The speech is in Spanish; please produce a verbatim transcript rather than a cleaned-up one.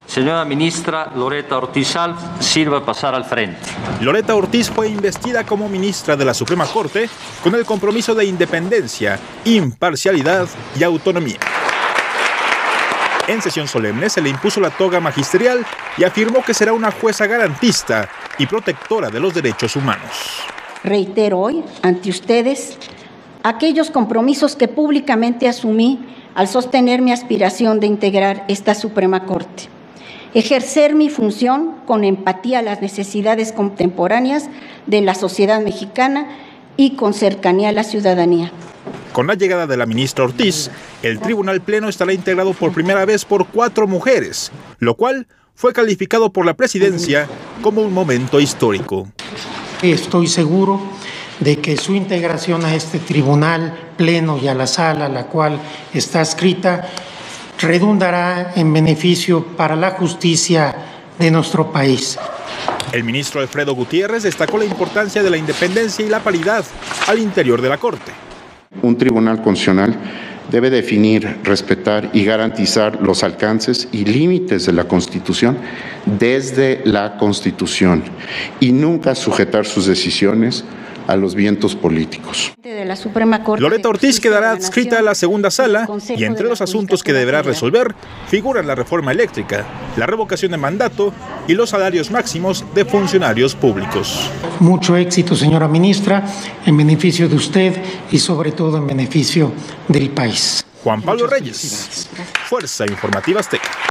Señora ministra Loretta Ortiz Alf, sirva pasar al frente. Loretta Ortiz fue investida como ministra de la Suprema Corte con el compromiso de independencia, imparcialidad y autonomía. En sesión solemne se le impuso la toga magisterial y afirmó que será una jueza garantista y protectora de los derechos humanos. Reitero hoy ante ustedes aquellos compromisos que públicamente asumí al sostener mi aspiración de integrar esta Suprema Corte. Ejercer mi función con empatía a las necesidades contemporáneas de la sociedad mexicana y con cercanía a la ciudadanía. Con la llegada de la ministra Ortiz, el Tribunal Pleno estará integrado por primera vez por cuatro mujeres, lo cual fue calificado por la presidencia como un momento histórico. Estoy seguro de que su integración a este Tribunal Pleno y a la sala a la cual está adscrita redundará en beneficio para la justicia de nuestro país. El ministro Alfredo Gutiérrez destacó la importancia de la independencia y la paridad al interior de la Corte. Un tribunal constitucional debe definir, respetar y garantizar los alcances y límites de la Constitución desde la Constitución y nunca sujetar sus decisiones a los vientos políticos. De la Suprema Corte Loretta Ortiz quedará adscrita a la segunda sala y entre los asuntos que deberá resolver figuran la reforma eléctrica, la revocación de mandato y los salarios máximos de funcionarios públicos. Mucho éxito, señora ministra, en beneficio de usted y sobre todo en beneficio del país. Juan Pablo Reyes, Fuerza Informativa Azteca.